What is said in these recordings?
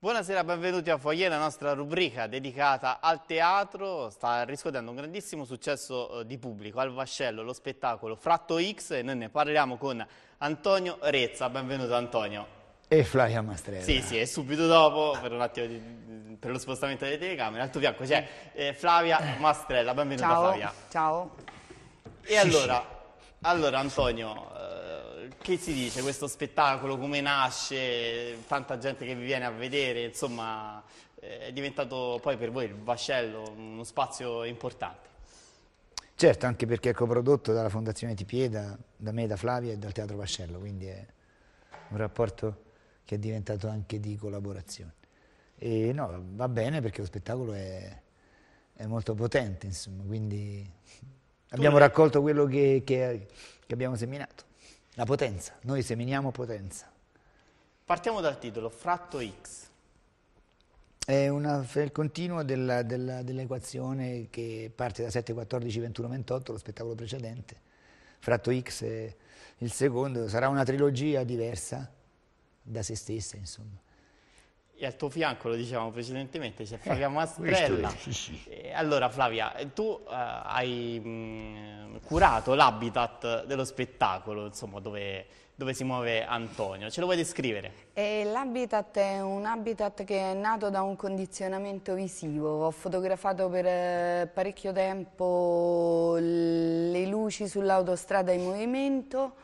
Buonasera, benvenuti a Foyer, la nostra rubrica dedicata al teatro. Sta riscuotendo un grandissimo successo di pubblico al Vascello, lo spettacolo Fratto X, e noi ne parliamo con Antonio Rezza. Benvenuto Antonio. E Flavia Mastrella. Sì, e subito dopo, per un attimo per lo spostamento delle telecamere, al tuo fianco c'è Flavia Mastrella. Benvenuta. Ciao. Flavia. Ciao. E allora Antonio, che si dice questo spettacolo, come nasce, tanta gente che vi viene a vedere, insomma è diventato poi per voi il Vascello uno spazio importante. Certo, anche perché è coprodotto dalla Fondazione Tipieda, da me, da Flavia e dal Teatro Vascello, quindi è un rapporto che è diventato anche di collaborazione. E no, va bene perché lo spettacolo è molto potente, insomma, quindi abbiamo raccolto quello che abbiamo seminato. La potenza, noi seminiamo potenza. Partiamo dal titolo, Fratto X. È il continuo dell'equazione che parte da 7, 14, 21, 28, lo spettacolo precedente. Fratto X è il secondo, sarà una trilogia diversa da se stessa, insomma. E al tuo fianco, lo dicevamo precedentemente, c'è Flavia Mastrella. Sì. Allora Flavia, tu hai curato l'habitat dello spettacolo, insomma, dove si muove Antonio. Ce lo vuoi descrivere? L'habitat è un habitat che è nato da un condizionamento visivo. Ho fotografato per parecchio tempo le luci sull'autostrada in movimento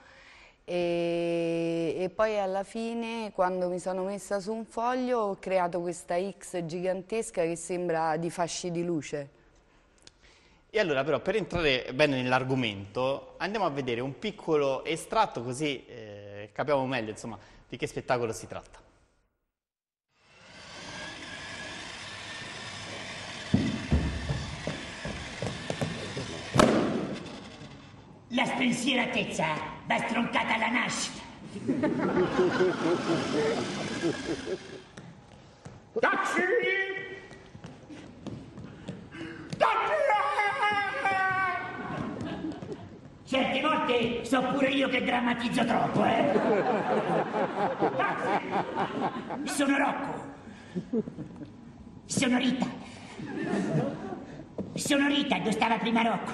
e poi alla fine, quando mi sono messa su un foglio, ho creato questa X gigantesca che sembra di fasci di luce. E allora però, per entrare bene nell'argomento, andiamo a vedere un piccolo estratto così capiamo meglio, insomma, di che spettacolo si tratta. La spensieratezza va stroncata alla nascita. Taxi! Certe volte so pure io che drammatizzo troppo, Sono Rocco. Sono Rita. Sono Rita, dove stava prima Rocco.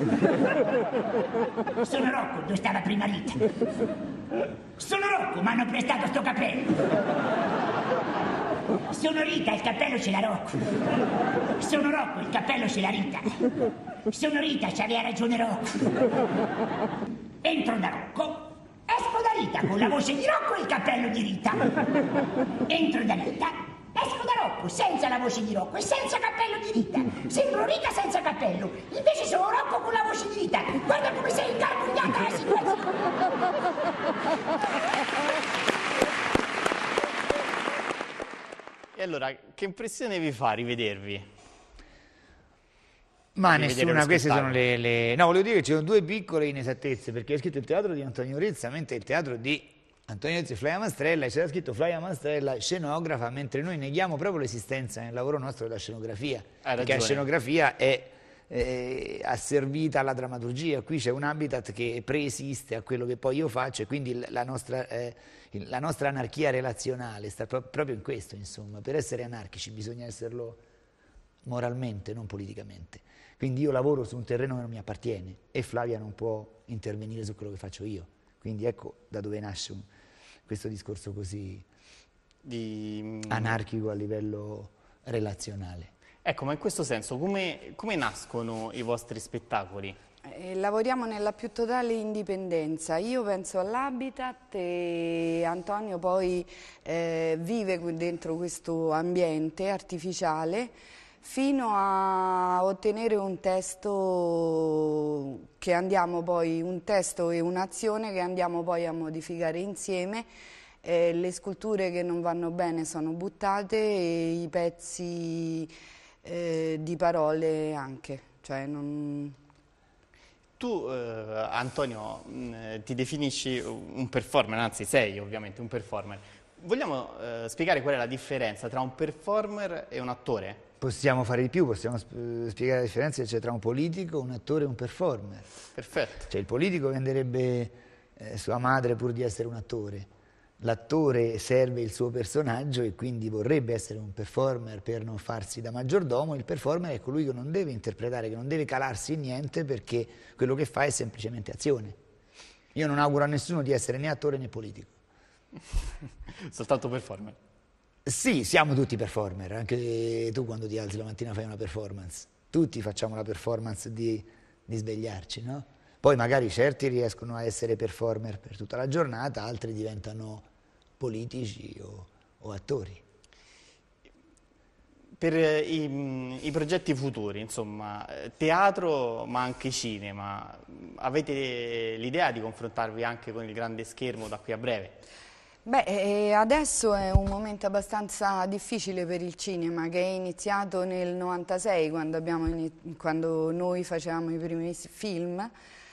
Sono Rocco, dove stava prima Rita. Sono Rocco, mi hanno prestato sto cappello. Sono Rita, il cappello ce l'ha Rocco. Sono Rocco, il cappello ce l'ha Rita. Sono Rita, c'aveva ragione Rocco. Entro da Rocco, esco da Rita con la voce di Rocco e il cappello di Rita. Entro da Rita, esco da Rocco senza la voce di Rocco e senza cappello di Rita. Sembro Rita senza cappello, invece sono Rocco con la voce di Rita. Guarda come sei incarbugliata la situazione. E allora, che impressione vi fa rivedervi? Ma nessuna, queste sono No, volevo dire che ci sono due piccole inesattezze, perché è scritto il teatro di Antonio Rezza, mentre il teatro di Antonio Rezza e Flavia Mastrella, e c'era scritto Flavia Mastrella, scenografa, mentre noi neghiamo proprio l'esistenza nel lavoro nostro della scenografia, perché la scenografia è asservita alla drammaturgia. Qui c'è un habitat che preesiste a quello che poi io faccio, e quindi la nostra anarchia relazionale sta proprio in questo, insomma. Per essere anarchici bisogna esserlo moralmente, non politicamente. Quindi io lavoro su un terreno che non mi appartiene e Flavia non può intervenire su quello che faccio io. Quindi ecco da dove nasce questo discorso così anarchico a livello relazionale. Ecco, ma in questo senso come nascono i vostri spettacoli? Lavoriamo nella più totale indipendenza. Io penso all'habitat e Antonio poi vive dentro questo ambiente artificiale fino a ottenere un testo che andiamo poi, un testo e un'azione che andiamo poi a modificare insieme. Le sculture che non vanno bene sono buttate e i pezzi di parole anche, cioè non... Tu, Antonio, ti definisci un performer, anzi sei ovviamente un performer. Vogliamo spiegare qual è la differenza tra un performer e un attore? Possiamo fare di più, possiamo spiegare la differenza che c'è tra un politico, un attore e un performer. Perfetto. Cioè il politico venderebbe sua madre pur di essere un attore. l'attore serve il suo personaggio e quindi vorrebbe essere un performer per non farsi da maggiordomo. Il performer è colui che non deve interpretare, che non deve calarsi in niente, perché quello che fa è semplicemente azione. Io non auguro a nessuno di essere né attore né politico. Soltanto performer. Sì, siamo tutti performer, anche tu quando ti alzi la mattina fai una performance. Tutti facciamo la performance di svegliarci, no? Poi magari certi riescono a essere performer per tutta la giornata, altri diventano politici o attori. Per i progetti futuri, insomma, teatro ma anche cinema, avete l'idea di confrontarvi anche con il grande schermo da qui a breve? Beh, adesso è un momento abbastanza difficile per il cinema, che è iniziato nel 96, quando noi facevamo i primi film.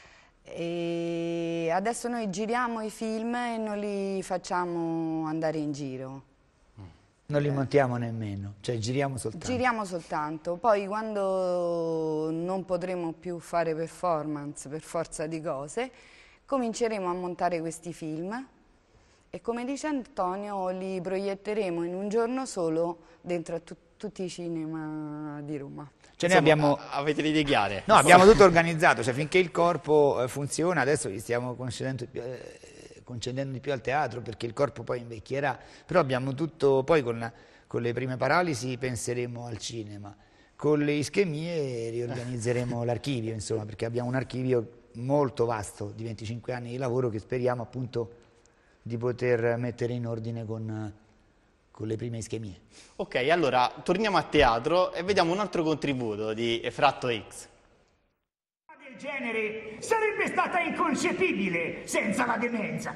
E adesso noi giriamo i film e non li facciamo andare in giro. Non li montiamo nemmeno, cioè giriamo soltanto. Giriamo soltanto, poi quando non potremo più fare performance per forza di cose, cominceremo a montare questi film e, come dice Antonio, li proietteremo in un giorno solo dentro a tutti i cinema di Roma. Cioè Insomma, noi abbiamo... avete le idee chiare? No, abbiamo tutto organizzato, cioè finché il corpo funziona, adesso gli stiamo concedendo di più al teatro perché il corpo poi invecchierà, però abbiamo tutto, poi con le prime paralisi penseremo al cinema, con le ischemie riorganizzeremo l'archivio, insomma, perché abbiamo un archivio molto vasto di 25 anni di lavoro che speriamo appunto di poter mettere in ordine con le prime ischemie. Ok, allora torniamo a teatro e vediamo un altro contributo di Fratto X. Del genere sarebbe stata inconcepibile senza la demenza.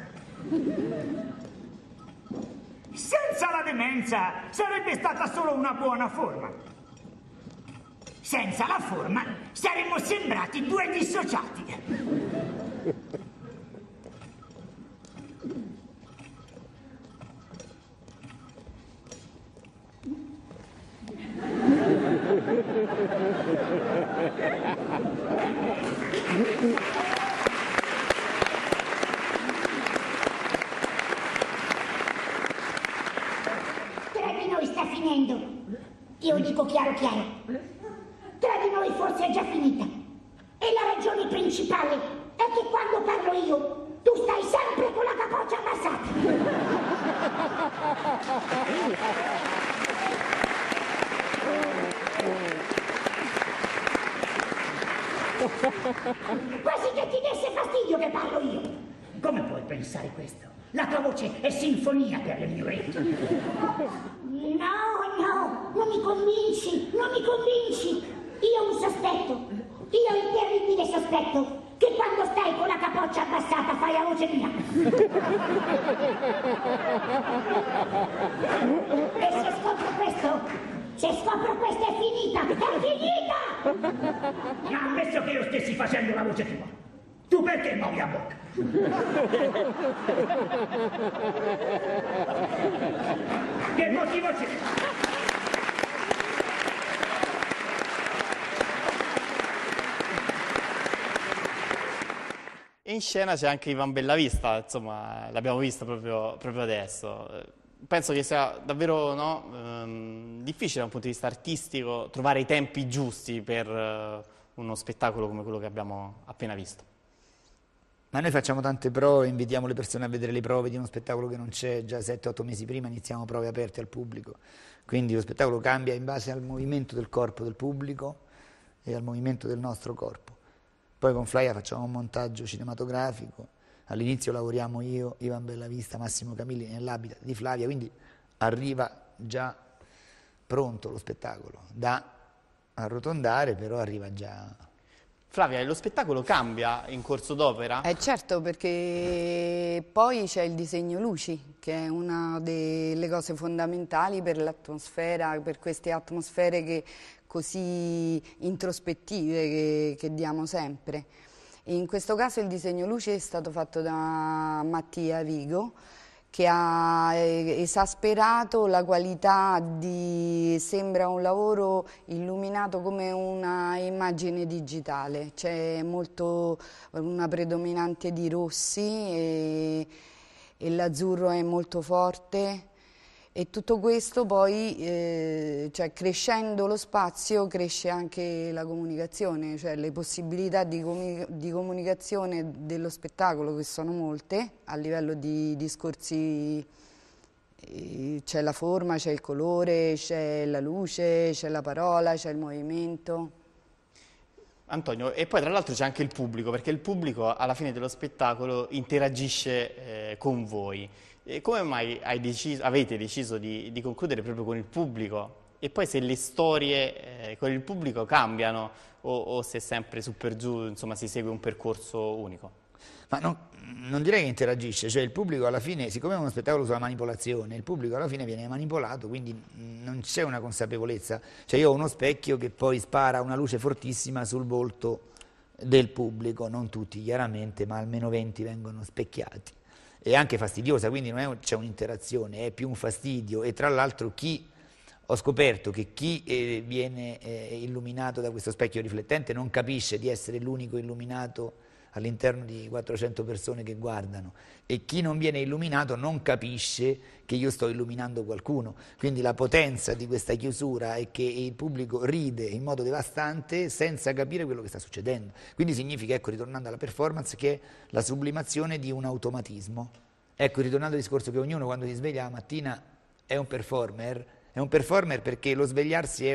Senza la demenza sarebbe stata solo una buona forma. Senza la forma saremmo sembrati due dissociati. Tra di noi sta finendo. Io dico chiaro chiaro. Tra di noi forse è già finita. E la ragione principale è che quando parlo io, tu stai sempre con la capoccia abbassata. Quasi che ti desse fastidio che parlo io. Come puoi pensare questo? La tua voce è sinfonia per le mie orecchie. No, non mi convinci, non mi convinci. Io ho un sospetto, io ho il terribile sospetto che quando stai con la capoccia abbassata fai la voce mia. E se scopro questo è finita, è finita! Ma ammesso che io stessi facendo la voce tua, tu perché muovi la bocca? Che motivo c'è? E in scena c'è anche Ivan Bellavista, insomma, l'abbiamo visto proprio adesso. Penso che sia davvero difficile da un punto di vista artistico trovare i tempi giusti per uno spettacolo come quello che abbiamo appena visto. Ma noi facciamo tante prove, invitiamo le persone a vedere le prove di uno spettacolo che non c'è, già 7-8 mesi prima iniziamo prove aperte al pubblico, quindi lo spettacolo cambia in base al movimento del corpo del pubblico e al movimento del nostro corpo. Poi con Flavia facciamo un montaggio cinematografico, all'inizio lavoriamo io, Ivan Bellavista, Massimo Camilli nell'habitat di Flavia, quindi arriva già pronto lo spettacolo, da arrotondare però arriva già... Flavia, lo spettacolo cambia in corso d'opera? Certo, perché poi c'è il disegno luci, che è una delle cose fondamentali per l'atmosfera, per queste atmosfere così introspettive che diamo sempre. In questo caso il disegno luci è stato fatto da Mattia Vigo, che ha esasperato la qualità sembra un lavoro illuminato come una immagine digitale, c'è una predominante di rossi e l'azzurro è molto forte. E tutto questo poi, cioè, crescendo lo spazio, cresce anche la comunicazione, cioè le possibilità di comunicazione dello spettacolo, che sono molte, a livello di discorsi, c'è la forma, c'è il colore, c'è la luce, c'è la parola, c'è il movimento. Antonio, e poi tra l'altro c'è anche il pubblico, perché il pubblico alla fine dello spettacolo interagisce con voi. E come mai avete deciso di concludere proprio con il pubblico? E poi se le storie con il pubblico cambiano o se sempre su per giù, insomma, si segue un percorso unico? Ma non direi che interagisce, cioè il pubblico alla fine, siccome è uno spettacolo sulla manipolazione, il pubblico alla fine viene manipolato, quindi non c'è una consapevolezza. Cioè io ho uno specchio che poi spara una luce fortissima sul volto del pubblico, non tutti chiaramente, ma almeno 20 vengono specchiati. È anche fastidiosa, quindi non c'è un'interazione, è più un fastidio. E tra l'altro ho scoperto che chi viene illuminato da questo specchio riflettente non capisce di essere l'unico illuminato all'interno di 400 persone che guardano, e chi non viene illuminato non capisce che io sto illuminando qualcuno. Quindi la potenza di questa chiusura è che il pubblico ride in modo devastante senza capire quello che sta succedendo. Quindi significa, ecco, ritornando alla performance, che è la sublimazione di un automatismo. Ecco, ritornando al discorso che ognuno quando si sveglia la mattina è un performer perché lo svegliarsi è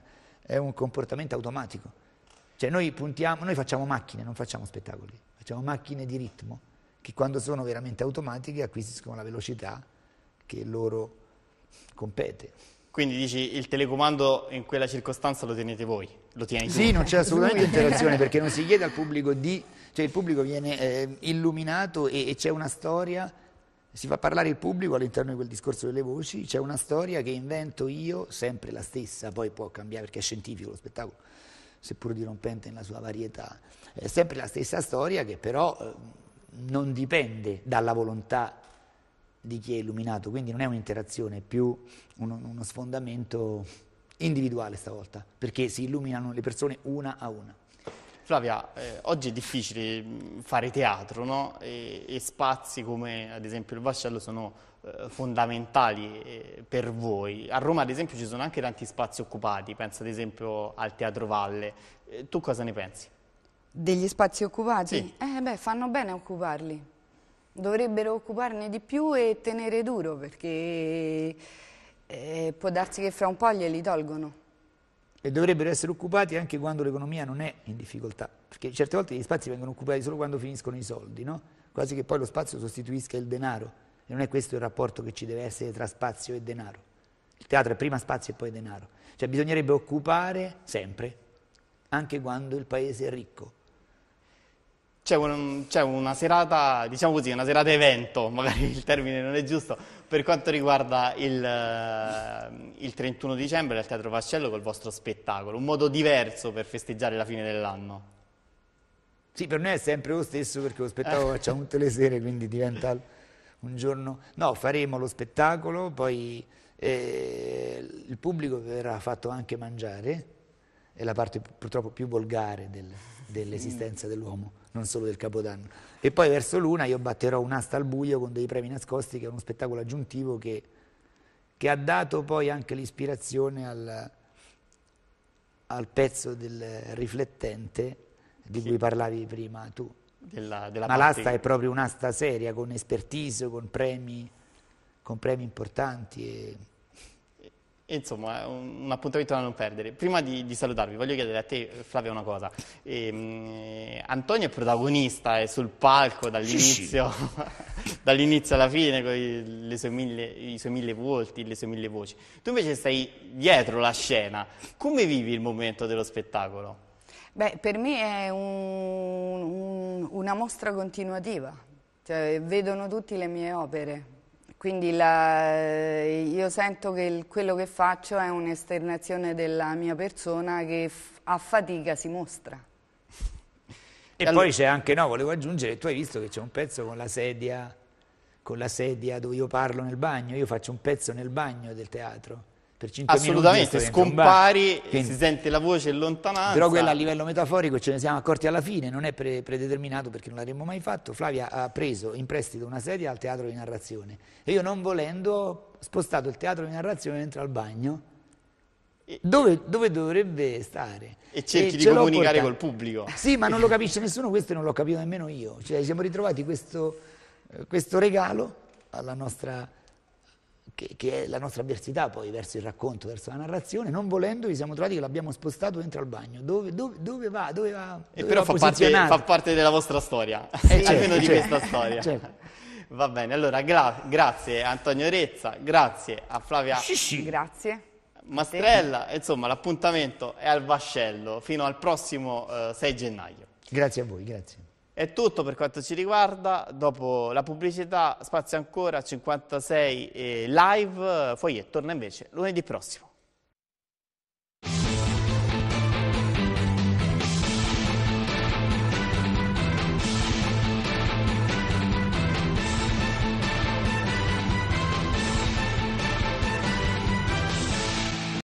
un comportamento automatico. Cioè noi facciamo macchine, non facciamo spettacoli, facciamo macchine di ritmo che quando sono veramente automatiche acquisiscono la velocità che loro compete. Quindi dici il telecomando in quella circostanza lo tenete voi, lo tieni tu? Sì, non c'è assolutamente interazione perché non si chiede al pubblico cioè il pubblico viene illuminato e c'è una storia, si fa parlare il pubblico all'interno di quel discorso delle voci, c'è una storia che invento io, sempre la stessa, poi può cambiare perché è scientifico lo spettacolo, seppur dirompente nella sua varietà, è sempre la stessa storia che però non dipende dalla volontà di chi è illuminato, quindi non è un'interazione, è più uno sfondamento individuale stavolta, perché si illuminano le persone una a una. Flavia, oggi è difficile fare teatro, no? E spazi come ad esempio il Vascello sono fondamentali per voi. A Roma ad esempio ci sono anche tanti spazi occupati, penso ad esempio al Teatro Valle. Tu cosa ne pensi? Degli spazi occupati? Sì. Beh, fanno bene a occuparli. Dovrebbero occuparne di più e tenere duro, perché può darsi che fra un po' glieli tolgono. E dovrebbero essere occupati anche quando l'economia non è in difficoltà, perché certe volte gli spazi vengono occupati solo quando finiscono i soldi, no? Quasi che poi lo spazio sostituisca il denaro, e non è questo il rapporto che ci deve essere tra spazio e denaro. Il teatro è prima spazio e poi denaro, cioè bisognerebbe occupare sempre, anche quando il paese è ricco. C'è una serata, diciamo così, una serata evento, magari il termine non è giusto, per quanto riguarda il 31 dicembre al Teatro Vascello col vostro spettacolo, un modo diverso per festeggiare la fine dell'anno. Sì, per noi è sempre lo stesso perché lo spettacolo lo facciamo tutte le sere, quindi diventa un giorno... No, faremo lo spettacolo, poi il pubblico verrà fatto anche mangiare, è la parte purtroppo più volgare dell'esistenza dell'uomo, non solo del Capodanno. E poi verso l'una io batterò un'asta al buio con dei premi nascosti, che è uno spettacolo aggiuntivo che ha dato poi anche l'ispirazione al pezzo del riflettente di cui parlavi prima tu. Ma l'asta è proprio un'asta seria, con expertise, con premi importanti. Insomma, è un appuntamento da non perdere. Prima di salutarvi, voglio chiedere a te, Flavia, una cosa. Antonio è protagonista, è sul palco dall'inizio dall'inizio alla fine, con i suoi mille volti, le sue mille voci. Tu invece stai dietro la scena. Come vivi il momento dello spettacolo? Beh, per me è una mostra continuativa, cioè, vedono tutti le mie opere. Quindi io sento che quello che faccio è un'esternazione della mia persona che a fatica si mostra. E poi c'è anche, no, volevo aggiungere, tu hai visto che c'è un pezzo con la sedia dove io parlo nel bagno, io faccio un pezzo nel bagno del teatro, per 5 assolutamente, minuti scompari, quindi, si sente la voce in lontananza. però quello a livello metaforico ce ne siamo accorti alla fine, non è predeterminato perché non l'avremmo mai fatto. Flavia ha preso in prestito una sedia al teatro di narrazione e io, non volendo, ho spostato il teatro di narrazione dentro al bagno, dove dovrebbe stare. E cerchi di comunicare col pubblico. Sì, ma non lo capisce nessuno, questo, e non l'ho capito nemmeno io. Cioè, siamo ritrovati questo regalo alla nostra, che è la nostra avversità poi verso il racconto, verso la narrazione. Non volendo, ci siamo trovati che l'abbiamo spostato dentro al bagno. Dove va? E però fa parte della vostra storia, almeno di questa storia. Certo. Va bene, allora grazie a Antonio Rezza, grazie a Flavia Grazie. Mastrella, insomma l'appuntamento è al Vascello fino al prossimo 6 gennaio. Grazie a voi, grazie. È tutto per quanto ci riguarda, dopo la pubblicità spazio ancora 56 live, Foyer torna invece lunedì prossimo.